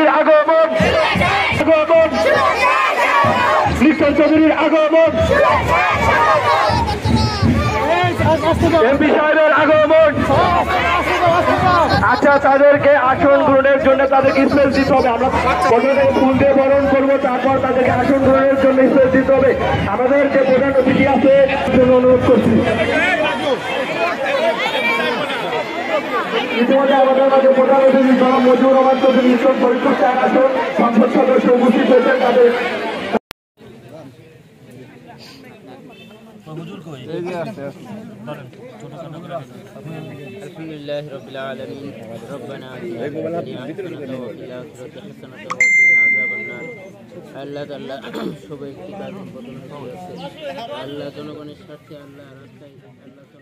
চৌধুরীর আগমন আগমন লিটন চৌধুরীর আগমন এমপি সাহেবের আগমন। আচ্ছা, তাদেরকে আসন গ্রহণের জন্য তাদেরকে স্পেস দিতে হবে। আমরা প্রথমে ফুল দিয়ে বরণ করবো, তারপর তাদেরকে আসন গ্রহণের জন্য স্পেস দিতে হবে। আমাদের যে প্রধান অতিথি আছে অনুরোধ করছি। ইতিমধ্যে আমাদের মাঝে প্রধান অতিথি জনাব মজিবুর রহমান চৌধুরী ফরিদপুর 4 আসন সংসদ সদস্য উপস্থিত হয়েছেন। তাদের আলহামদুলিল্লাহ রাব্বিল আলামিন রব্বানা আতিনা ফিদ দুনিয়া হাসানাতাও ওয়া ফিল আখিরাতি হাসানাতাও ওয়া কিনা আযাবান নার। আল্লাহ তাআলা সবাইকে তার পতন হয়েছে। আল্লাহ জনগণের স্বার্থে আল্লাহ রাস্তায় আল্লাহ